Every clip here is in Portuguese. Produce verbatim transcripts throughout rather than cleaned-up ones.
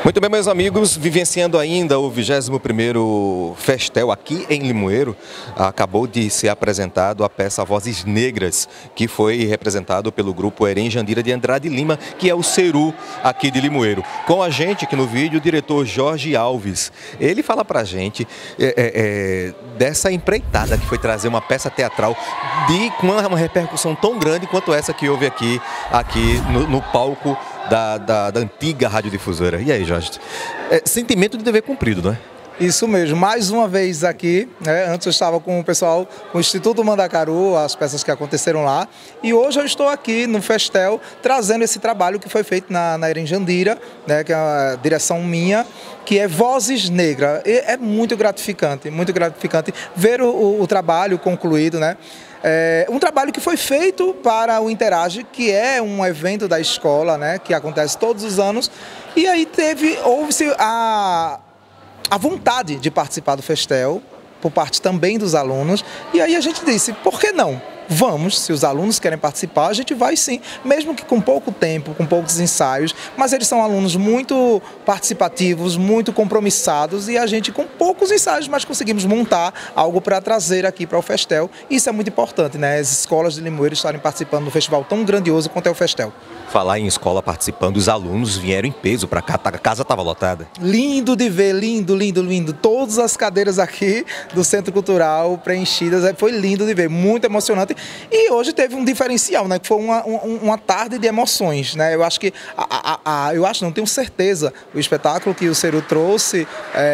Muito bem, meus amigos, vivenciando ainda o vigésimo primeiro Festel aqui em Limoeiro, acabou de ser apresentado a peça Vozes Negras, que foi representado pelo grupo Herém Jandira de Andrade Lima, que é o Ceru aqui de Limoeiro. Com a gente aqui no vídeo, o diretor Jorge Alves. Ele fala pra gente é, é, dessa empreitada que foi trazer uma peça teatral de, com uma repercussão tão grande quanto essa que houve aqui, aqui no, no palco Da, da, da antiga radiodifusora. E aí, Jorge? É, sentimento de dever cumprido, não é? Isso mesmo, mais uma vez aqui, né? Antes eu estava com o pessoal, com o Instituto Mandacaru, as peças que aconteceram lá, e hoje eu estou aqui no Festel, trazendo esse trabalho que foi feito na, na Herém Jandira, né? Que é a direção minha, que é Vozes Negras. E é muito gratificante, muito gratificante ver o, o, o trabalho concluído, né? É um trabalho que foi feito para o Interage, que é um evento da escola, né, que acontece todos os anos, e aí teve, houve-se a, a vontade de participar do Festel, por parte também dos alunos, e aí a gente disse, por que não? Vamos, se os alunos querem participar, a gente vai sim, mesmo que com pouco tempo, com poucos ensaios, mas eles são alunos muito participativos, muito compromissados e a gente com poucos ensaios, mas conseguimos montar algo para trazer aqui para o Festel. Isso é muito importante, né? As escolas de Limoeiro estarem participando de um festival tão grandioso quanto é o Festel. Falar em escola participando, os alunos vieram em peso para cá, a casa estava lotada. Lindo de ver, lindo, lindo, lindo. Todas as cadeiras aqui do Centro Cultural preenchidas, foi lindo de ver, muito emocionante. E hoje teve um diferencial, né? Que foi uma, uma, uma tarde de emoções, né? Eu acho que, a, a, a, eu acho, não tenho certeza, o espetáculo que o Ceru trouxe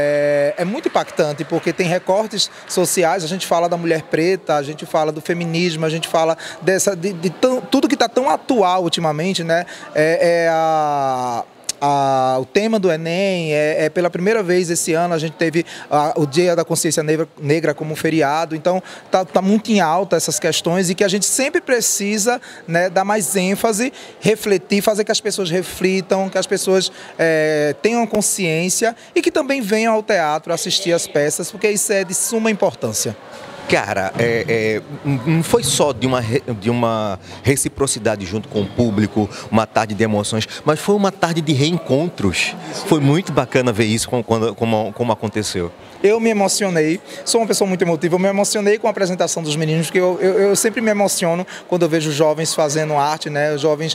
é, é muito impactante, porque tem recortes sociais, a gente fala da mulher preta, a gente fala do feminismo, a gente fala dessa, de, de tão, tudo que está tão atual ultimamente, né? É, é a... Ah, o tema do Enem, é, é pela primeira vez esse ano a gente teve ah, o Dia da Consciência Negra, negra como feriado, então está tá muito em alta essas questões e que a gente sempre precisa, né, dar mais ênfase, refletir, fazer que as pessoas reflitam, que as pessoas é, tenham consciência e que também venham ao teatro assistir as peças, porque isso é de suma importância. Cara, é, é, não foi só de uma, de uma reciprocidade junto com o público, uma tarde de emoções, mas foi uma tarde de reencontros. Foi muito bacana ver isso como, como, como aconteceu. Eu me emocionei, sou uma pessoa muito emotiva, eu me emocionei com a apresentação dos meninos, porque eu, eu, eu sempre me emociono quando eu vejo jovens fazendo arte, né, jovens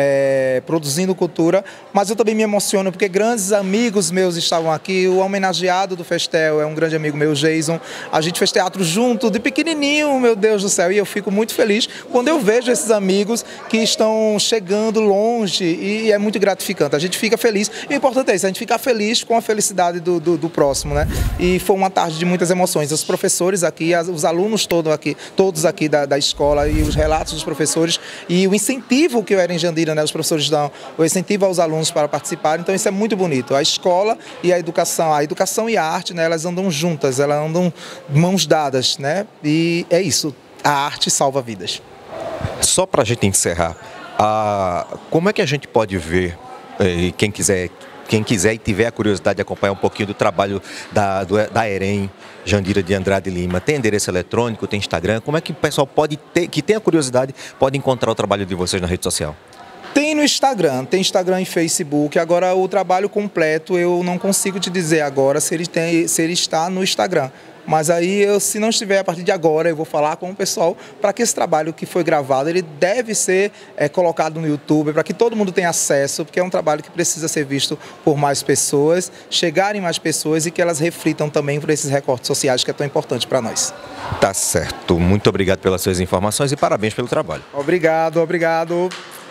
é, produzindo cultura, mas eu também me emociono porque grandes amigos meus estavam aqui, o homenageado do Festel é um grande amigo meu, Jason, a gente fez teatro junto, de pequenininho, meu Deus do céu, e eu fico muito feliz quando eu vejo esses amigos que estão chegando longe e é muito gratificante, a gente fica feliz, e o importante é isso, a gente ficar feliz com a felicidade do, do, do próximo, né, e E foi uma tarde de muitas emoções. Os professores aqui, os alunos todos aqui, todos aqui da, da escola e os relatos dos professores e o incentivo que o Herém Jandira, né, os professores dão, o incentivo aos alunos para participar. Então isso é muito bonito. A escola e a educação, a educação e a arte, né, elas andam juntas, elas andam mãos dadas, né? E é isso. A arte salva vidas. Só para a gente encerrar, a, como é que a gente pode ver, e quem quiser Quem quiser e tiver a curiosidade de acompanhar um pouquinho do trabalho da, do, da Herém Jandira de Andrade Lima, tem endereço eletrônico, tem Instagram, como é que o pessoal pode ter, que tem a curiosidade, pode encontrar o trabalho de vocês na rede social? Tem no Instagram, tem Instagram e Facebook, agora o trabalho completo eu não consigo te dizer agora se ele, tem, se ele está no Instagram. Mas aí, eu, se não estiver a partir de agora, eu vou falar com o pessoal para que esse trabalho que foi gravado, ele deve ser é, colocado no YouTube, para que todo mundo tenha acesso, porque é um trabalho que precisa ser visto por mais pessoas, chegarem mais pessoas e que elas reflitam também por esses recortes sociais que é tão importante para nós. Tá certo. Muito obrigado pelas suas informações e parabéns pelo trabalho. Obrigado, obrigado.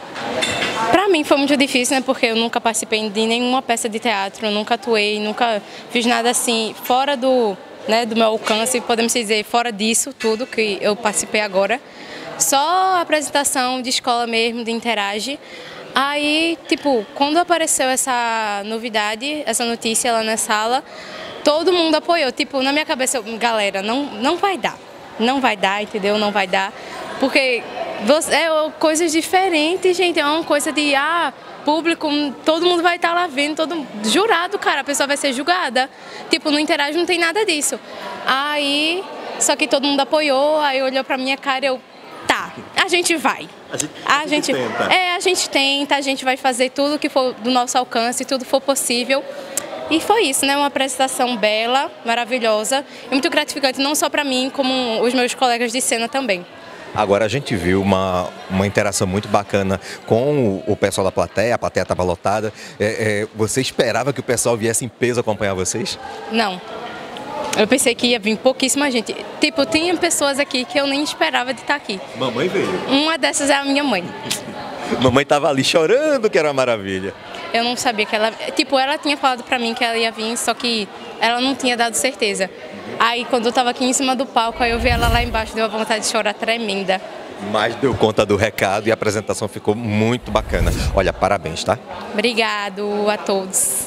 Para mim foi muito difícil, né, porque eu nunca participei de nenhuma peça de teatro, nunca atuei, nunca fiz nada assim, fora do... Né, do meu alcance, podemos dizer, fora disso tudo que eu participei agora. Só a apresentação de escola mesmo, de Interage. Aí, tipo, quando apareceu essa novidade, essa notícia lá na sala, todo mundo apoiou. Tipo, na minha cabeça, eu, galera, não, não vai dar. Não vai dar, entendeu? Não vai dar. Porque é coisas diferentes, gente. É uma coisa de... ah, público, todo mundo vai estar lá vendo, todo jurado, cara, a pessoa vai ser julgada. Tipo, no Interage não tem nada disso. Aí, só que todo mundo apoiou, aí olhou pra minha cara e eu, tá, a gente vai. A gente, a a gente, gente tenta. É, a gente tenta, a gente vai fazer tudo que for do nosso alcance, tudo for possível. E foi isso, né? Uma apresentação bela, maravilhosa e muito gratificante, não só para mim, como os meus colegas de cena também. Agora a gente viu uma, uma interação muito bacana com o, o pessoal da plateia, a plateia estava lotada. É, é, você esperava que o pessoal viesse em peso acompanhar vocês? Não. Eu pensei que ia vir pouquíssima gente. Tipo, tinha pessoas aqui que eu nem esperava de estar aqui. Mamãe veio. Uma dessas é a minha mãe. Mamãe estava ali chorando, que era uma maravilha. Eu não sabia que ela... Tipo, ela tinha falado pra mim que ela ia vir, só que ela não tinha dado certeza. Aí, quando eu tava aqui em cima do palco, aí eu vi ela lá embaixo, deu uma vontade de chorar tremenda. Mas deu conta do recado e a apresentação ficou muito bacana. Olha, parabéns, tá? Obrigado a todos.